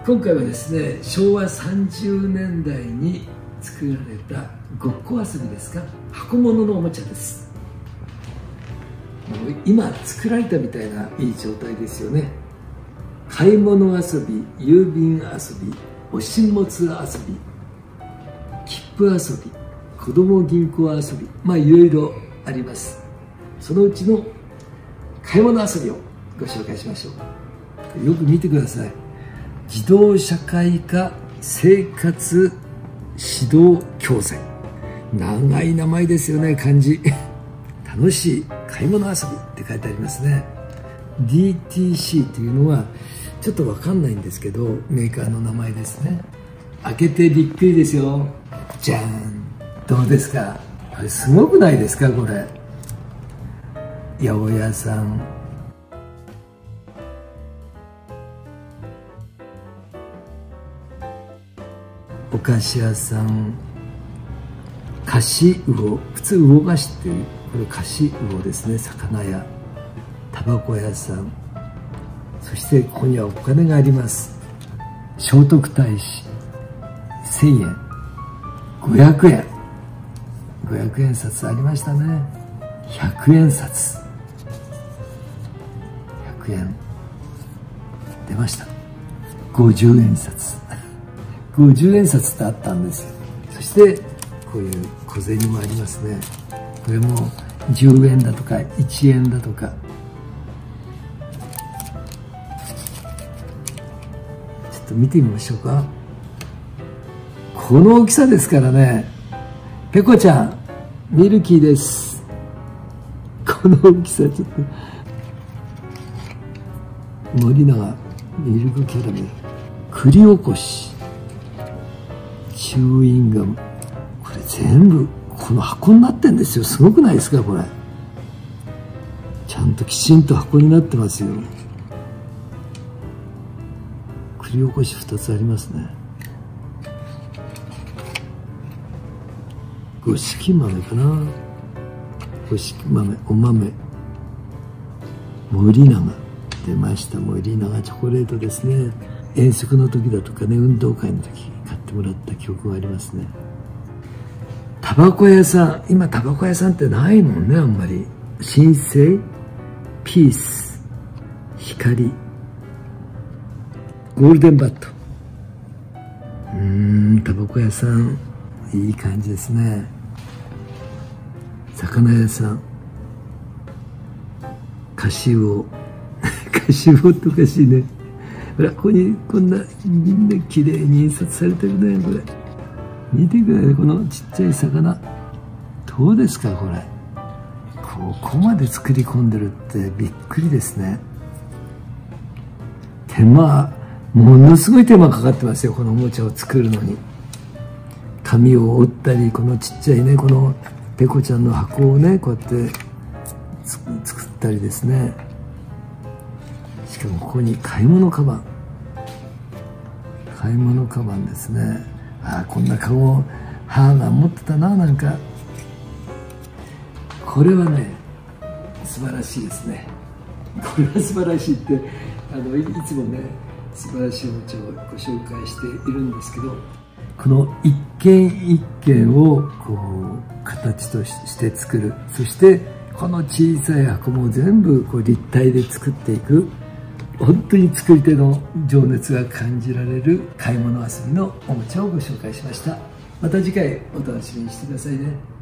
今回はですね、昭和30年代に作られたごっこ遊びですか、箱物のおもちゃです。今作られたみたいないい状態ですよね。買い物遊び、郵便遊び、お新物遊び、切符遊び、子供銀行遊び、いろいろあります。そのうちの買い物遊びをご紹介しましょう。よく見てください。自動社会科生活指導教材。長い名前ですよね、漢字。楽しい買い物遊びって書いてありますね。 DTC っていうのはちょっとわかんないんですけど、メーカーの名前ですね。開けてびっくりですよ。じゃーん。どうですか、あれすごくないですか、これ。八百屋さん、お菓子屋さん、菓子魚、普通魚菓子っていう、これ菓子魚ですね。魚屋、タバコ屋さん、そしてここにはお金があります。聖徳太子1000円、500円、500円札ありましたね。100円札、100円出ました。50円札、50円札ってあったんですよ。そしてこういう小銭もありますね。これも10円だとか1円だとか。ちょっと見てみましょうか。この大きさですからね。ペコちゃん、ミルキーです。この大きさちょっと。森永ミルクキャラメル、栗おこし、チューインガム、これ全部この箱になってんですよ。すごくないですか、これ。ちゃんときちんと箱になってますよ。栗おこし2つありますね。五色豆かな、五色豆、お豆、森永出ました。森永チョコレートですね。遠足の時だとかね、運動会の時買ってもらった記憶がありますね。タバコ屋さん、今タバコ屋さんってないもんね、あんまり。新生、ピース、光、ゴールデンバット。タバコ屋さんいい感じですね。魚屋さん、菓子魚、菓子魚っておかしいね。ほら、ここにこんなみんな綺麗に印刷されてるね。これ見てください、このちっちゃい魚。どうですか、これ。ここまで作り込んでるってびっくりですね。手間、ものすごい手間かかってますよ、このおもちゃを作るのに。紙を折ったり、このちっちゃいね、このペコちゃんの箱をね、こうやって作ったりですね。しかもここに買い物カバン、買い物カバンですね。ああ、こんなカゴ母が持ってたな。なんかこれはね、素晴らしいですね。これは素晴らしいって、いつもね、素晴らしいおもちゃをご紹介しているんですけど、この一軒一軒をこう形として作る。そしてこの小さい箱も全部こう立体で作っていく。本当に作り手の情熱が感じられる買い物遊びのおもちゃをご紹介しました。また次回お楽しみにしてくださいね。